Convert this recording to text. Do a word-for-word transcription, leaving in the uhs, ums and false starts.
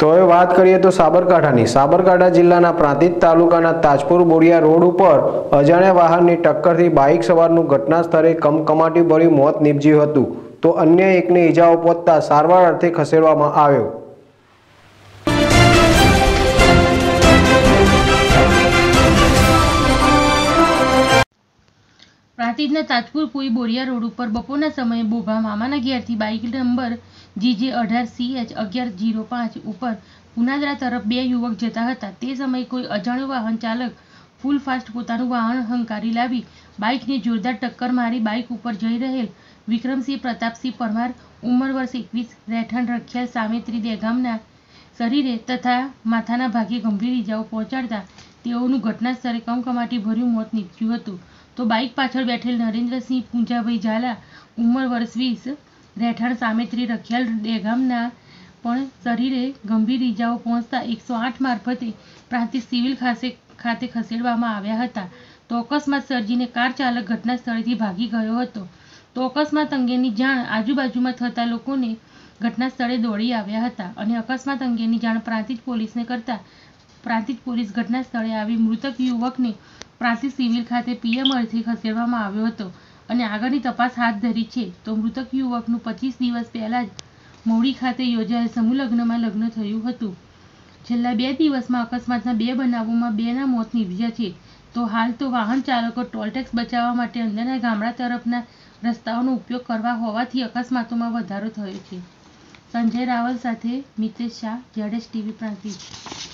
તો હવે વાત કરીએ તો સાબરકાંઠાની સાબરકાંઠા જિલ્લાના પ્રાંતિજ તાલુકાના તાજપુર બોડિયા રોડ ઉપર અજાણ્યા વાહનની ટક્કરથી બાઇક સવારનું ઘટના સ્થળે કમકમાટી ભર્યું મોત નીપજ્યું હતું, તો અન્ય એકને ઈજાઓ પહોંચતા સારવાર અર્થે ખસેડવામાં આવ્યો। પ્રાંતિજના તાજપુર પુઈ બોરિયા રોડ ઉપર બપોરના સમયે બોભા મામાના ઘેરથી બાઇક નંબર જીજે અઢાર સીએચ અગિયાર જીરો પાંચ ઉપર પુનાદરા તરફ બે યુવક જતા હતા। તે સમયે કોઈ અજાણ્યો વાહન ચાલક ફૂલ ફાસ્ટ પોતાનું વાહન હંકારી લાવી બાઇકને જોરદાર ટક્કર મારી બાઇક ઉપર જઈ રહેલ વિક્રમસિંહ પ્રતાપસિંહ પરમાર ઉંમર વર્ષ એકવીસ રહેઠાણ રખિયાલ સામેત્રી દેગામના શરીરે તથા માથાના ભાગે ગંભીર ઇજાઓ પહોંચાડતા તેઓનું ઘટના સ્થળે કમકમાટી ભર્યું મોત નીપજ્યું હતું। તો બાઇક પાછળ બેઠેલ નરેન્દ્રસિંહ પૂંજાભાઈ ઝાલા ઉંમર વર્ષ વીસ રહેઠાણ સામેત્રી રખિયાલ દેગામના પણ શરીરે ગંભીર ઇજાઓ પહોંચતા એકસો આઠ મારફતે પ્રાંતિજ સિવિલ ખાતે ખાતે ખસેડવામાં આવ્યા હતા। તો અકસ્માત સર્જીને કાર ચાલક ઘટના સ્થળેથી ભાગી ગયો હતો। તો અકસ્માત અંગેની જાણ આજુબાજુમાં થતા લોકોને ઘટના સ્થળે દોડી આવ્યા હતા અને અકસ્માત અંગેની જાણ પ્રાંતિજ પોલીસને કરતા પ્રાંતિજ પોલીસ ઘટના સ્થળે આવી મૃતક યુવકને પ્રાંતિજ સિવિલ ખાતે પીએમ અર્થે ખસેડવામાં આવ્યો હતો અને આગળની તપાસ હાથ ધરી છે। તો મૃતક યુવકનું પચીસ દિવસ પહેલા જ મૌડી ખાતે યોજાયેલ સમૂહ લગ્નમાં લગ્ન થયું હતું। છેલ્લા બે દિવસમાં અકસ્માતના બે બનાવોમાં બેના મોત નીપજ્યા છે। તો હાલ તો વાહન ચાલકો ટોલટેક્સ બચાવવા માટે અંદરના ગામડા તરફના રસ્તાઓનો ઉપયોગ કરવા હોવાથી અકસ્માતોમાં વધારો થયો છે। સંજય રાવલ સાથે મિતેશ શાહ, ઝેડએસ ટીવી પ્રાંતિજ।